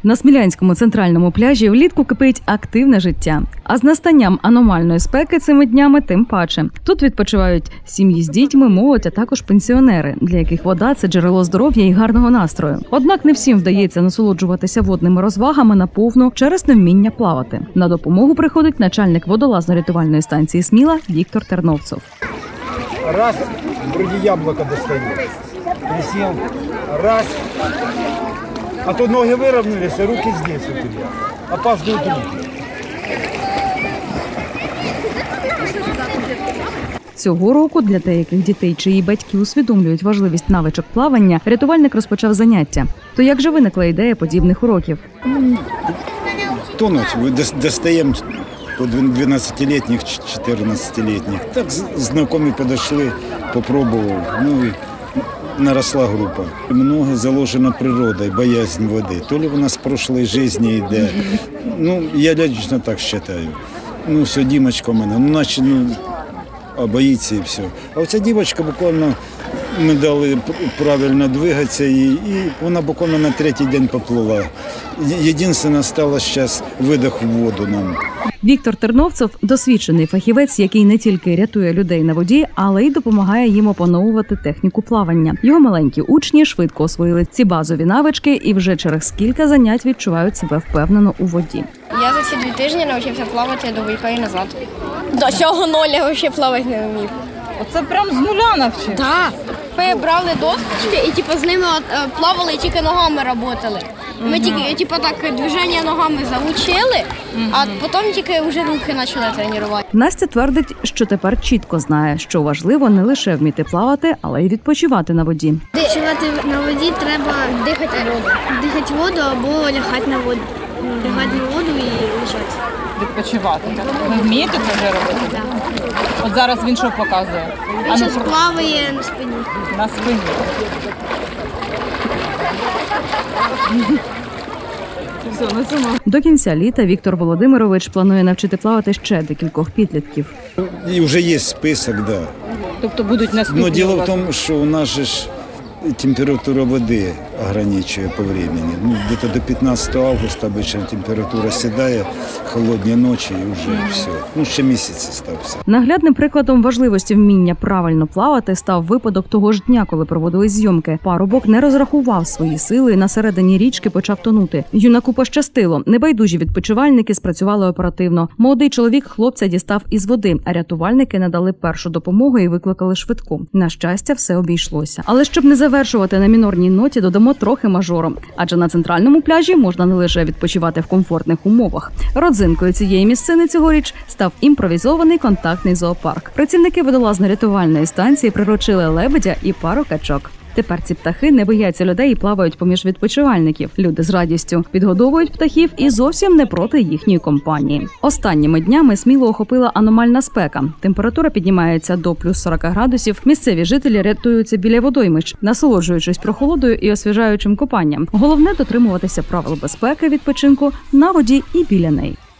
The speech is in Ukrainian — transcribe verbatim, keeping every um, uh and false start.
На Смілянському центральному пляжі влітку кипить активне життя. А з настанням аномальної спеки цими днями тим паче. Тут відпочивають сім'ї з дітьми, молодь, а також пенсіонери, для яких вода – це джерело здоров'я і гарного настрою. Однак не всім вдається насолоджуватися водними розвагами наповну через невміння плавати. На допомогу приходить начальник водолазно-рятувальної станції Сміла Віктор Терновцов. Раз, вроде яблоко достает. Присел. Раз. А то ноги выровнялись, а руки здесь у тебя. Опаздывают руки. Цього року для деяких дітей, чиї батьки усвідомлюють важливість навичок плавання, рятувальник розпочав заняття. То як же виникла ідея подібних уроків? Тонуть, достаємо по дванадцятилетних, чотирнадцятилетних. Так знайомі підійшли, попробував. Ну і наросла група. Много заложено природою, боязнь води. То ли вона з прошлої життя йде. Ну, я лично так вважаю. Ну, все, Дімочка у мене, ну, наче, ну, а боїться і все. А оця дівчинка буквально, ми дали правильно двигатися, і, і вона буквально на третій день поплила. Єдине, стало зараз видих в воду нам. Віктор Терновцов – досвідчений фахівець, який не тільки рятує людей на воді, але й допомагає їм опановувати техніку плавання. Його маленькі учні швидко освоїли ці базові навички і вже через кілька занять відчувають себе впевнено у воді. Я за ці дві тижні навчився плавати до бойка і назад. До цього ноля взагалі плавати не вмів. Оце прям з нуля навчився? Так. Ми брали досочки і типу, з ними от, плавали і тільки ногами працювали. Ми угу. тільки типу, так, движення ногами заучили, угу. а потім тільки вже руки почали тренувати. Настя твердить, що тепер чітко знає, що важливо не лише вміти плавати, але й відпочивати на воді. Відпочивати на воді треба дихати воду. Дихати воду або лягати на воду. Лягати на воду і лежати. Відпочивати. Ви вмієте це вже робити? Так. От зараз він що показує? Він зараз плаває на спині. На спині. До кінця літа Віктор Володимирович планує навчити плавати ще декількох підлітків. І вже є список, так. Да. Тобто будуть наступні? Но діло в тому, що у нас же ж температура води ограничує по времени. Ну, где-то до пятнадцатого августа обычно температура сідає, холодні ночі і вже все. Ну, ще місяць стався. Наглядним прикладом важливості вміння правильно плавати став випадок того ж дня, коли проводили зйомки. Парубок не розрахував свої сили і на середині річки почав тонути. Юнаку пощастило. Небайдужі відпочивальники спрацювали оперативно. Молодий чоловік хлопця дістав із води, а рятувальники надали першу допомогу і викликали швидку. На щастя, все обійшлося. Але щоб не завершувати на мінорній ноті, додамо трохи мажором. Адже на центральному пляжі можна не лише відпочивати в комфортних умовах. Родзинкою цієї місцини цьогоріч став імпровізований контактний зоопарк. Працівники водолазно-рятувальної станції приручили лебедя і пару качок. Тепер ці птахи не бояться людей і плавають поміж відпочивальників. Люди з радістю підгодовують птахів і зовсім не проти їхньої компанії. Останніми днями Смілу охопила аномальна спека. Температура піднімається до плюс сорок градусів. Місцеві жителі рятуються біля водоймищ, насолоджуючись прохолодою і освіжаючим купанням. Головне – дотримуватися правил безпеки відпочинку на воді і біля неї.